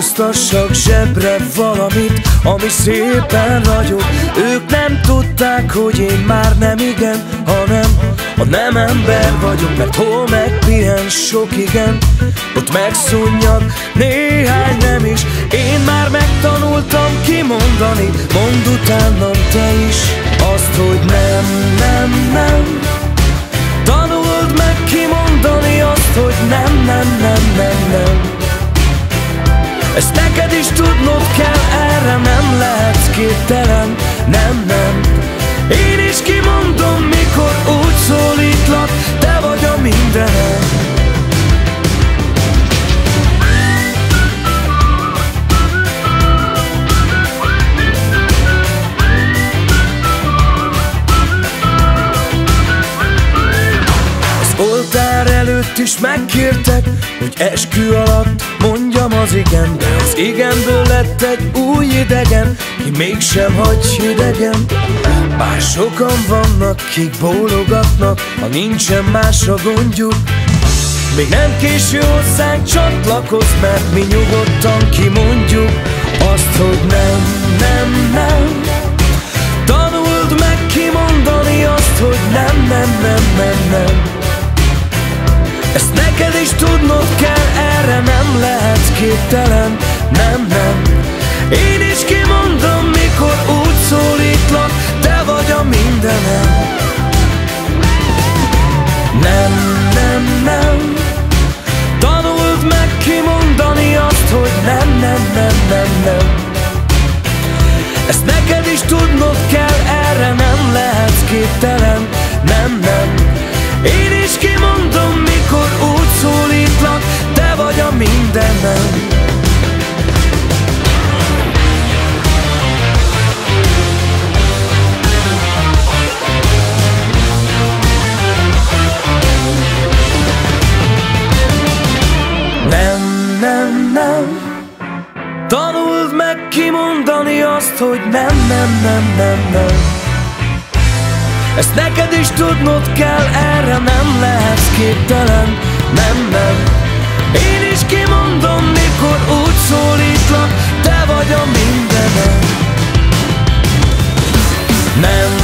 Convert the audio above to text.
csúsztassak zsebre valamit, ami szépen ragyog. Ők nem tudták, hogy én már nem igen, hanem a nem ember vagyok. Mert hol megpihen sok igen, ott megszunnyad néhány nem is. Én már megtanultam kimondani, mondd utánam te is azt, hogy nem, nem, nem. Tanuld meg kimondani azt, hogy nem, nem, nem, nem, nem. Ezt neked is tudnod kell, erre nem lehetsz képtelen. Nem, nem. Én is kimondom, mikor úgy szólítlak, te vagy a mindenem. Oltár előtt is megkértek, hogy eskü alatt mondjam az igen. De az igenből lett egy új idegen, ki mégsem hagy hidegen. Bár sokan vannak, kik bólogatnak, ha nincsen másra gondjuk. Még nem késő hozzánk, csatlakozz, mert mi nyugodtan kimondjuk azt, hogy nem, nem, nem. Tanuld meg kimondani azt, hogy nem, nem, nem, nem, nem. Ezt neked is tudnod kell, erre nem lehetsz képtelen. Nem, nem. Én is kimondom, mikor úgy szólítlak, te vagy a mindenem. Nem, nem, nem. Tanuld meg kimondani azt, hogy nem, nem, nem, nem, nem. Ezt neked is tudnod kell, erre nem lehetsz képtelen. Nem, nem. Én is kimondom, mikor úgy szólítlak, te vagy a mindenem. Nem, nem, nem. Tanuld meg kimondani azt, hogy nem, nem, nem, nem, nem. Ezt neked is tudnod kell, erre nem lehetsz képtelen. Nem, nem. Én is kimondom, mikor úgy szólítlak, te vagy a mindenem. Nem,